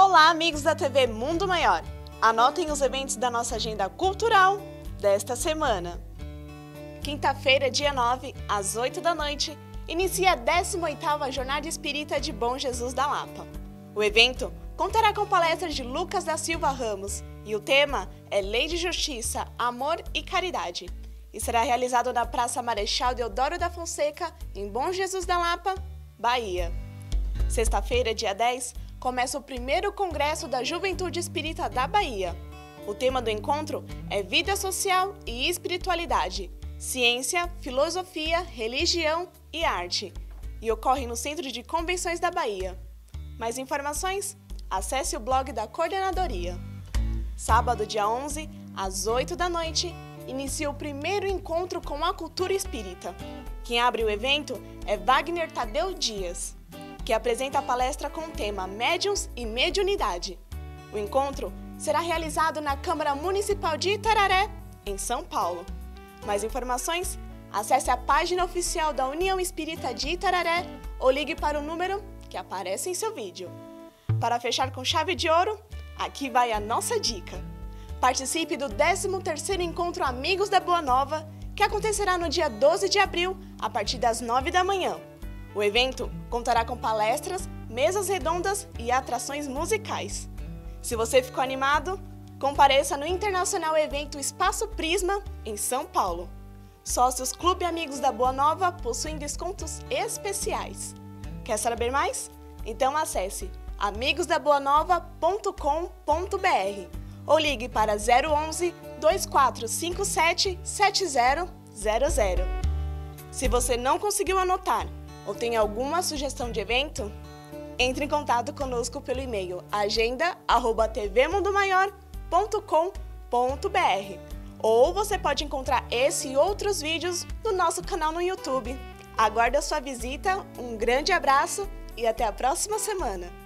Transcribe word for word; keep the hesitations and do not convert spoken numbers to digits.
Olá, amigos da T V Mundo Maior! Anotem os eventos da nossa agenda cultural desta semana. Quinta-feira, dia nove, às oito da noite, inicia a décima oitava Jornada Espírita de Bom Jesus da Lapa. O evento contará com palestras de Lucas da Silva Ramos e o tema é Lei de Justiça, Amor e Caridade. E será realizado na Praça Marechal Deodoro da Fonseca, em Bom Jesus da Lapa, Bahia. Sexta-feira, dia dez, começa o primeiro Congresso da Juventude Espírita da Bahia. O tema do encontro é Vida Social e Espiritualidade, Ciência, Filosofia, Religião e Arte, e ocorre no Centro de Convenções da Bahia. Mais informações? Acesse o blog da Coordenadoria. Sábado, dia onze, às oito da noite, inicia o primeiro encontro com a cultura espírita. Quem abre o evento é Wagner Tadeu Dias, que apresenta a palestra com o tema Médiuns e Mediunidade. O encontro será realizado na Câmara Municipal de Itararé, em São Paulo. Mais informações? Acesse a página oficial da União Espírita de Itararé ou ligue para o número que aparece em seu vídeo. Para fechar com chave de ouro, aqui vai a nossa dica. Participe do décimo terceiro Encontro Amigos da Boa Nova, que acontecerá no dia doze de abril, a partir das nove da manhã. O evento contará com palestras, mesas redondas e atrações musicais. Se você ficou animado, compareça no Internacional Evento Espaço Prisma, em São Paulo. Sócios Clube Amigos da Boa Nova possuem descontos especiais. Quer saber mais? Então acesse amigos da boa nova ponto com ponto br ou ligue para zero onze, dois quatro cinco sete, sete zero zero zero. Se você não conseguiu anotar ou tem alguma sugestão de evento, entre em contato conosco pelo e-mail agenda arroba t v mundo maior ponto com ponto br, ou você pode encontrar esse e outros vídeos no nosso canal no YouTube. Aguardo a sua visita, um grande abraço e até a próxima semana!